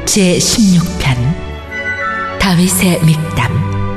제16편 다윗의 믹담.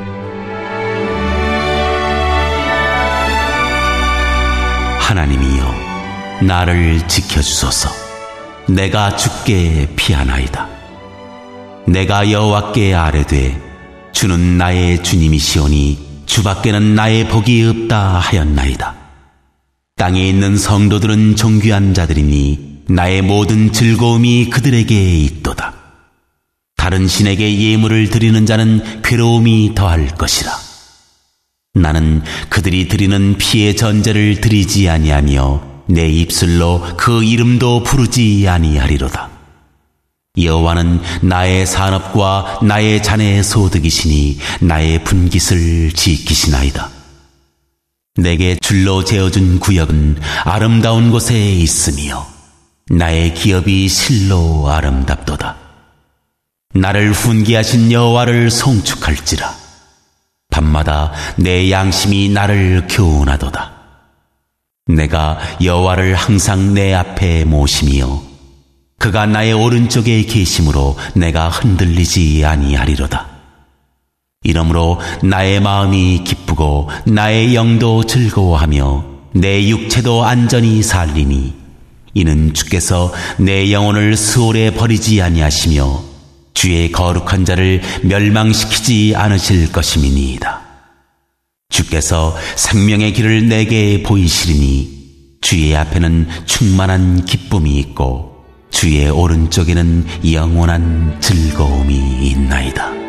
하나님이여, 나를 지켜주소서. 내가 주께 피하나이다. 내가 여호와께 아뢰되 주는 나의 주님이시오니 주밖에는 나의 복이 없다 하였나이다. 땅에 있는 성도들은 존귀한 자들이니 나의 모든 즐거움이 그들에게 있도다. 다른 신에게 예물을 드리는 자는 괴로움이 더할 것이라. 나는 그들이 드리는 피의 전제를 드리지 아니하며 내 입술로 그 이름도 부르지 아니하리로다. 여호와는 나의 산업과 나의 자네의 소득이시니 나의 분깃을 지키시나이다. 내게 줄로 재어준 구역은 아름다운 곳에 있으며 나의 기업이 실로 아름답도다. 나를 훈계하신 여호와를 송축할지라. 밤마다 내 양심이 나를 교훈하도다. 내가 여호와를 항상 내 앞에 모시며 그가 나의 오른쪽에 계심으로 내가 흔들리지 아니하리로다. 이러므로 나의 마음이 기쁘고 나의 영도 즐거워하며 내 육체도 안전히 살리니 이는 주께서 내 영혼을 스올에 버리지 아니하시며 주의 거룩한 자를 멸망시키지 않으실 것임이니이다. 주께서 생명의 길을 내게 보이시리니 주의 앞에는 충만한 기쁨이 있고 주의 오른쪽에는 영원한 즐거움이 있나이다.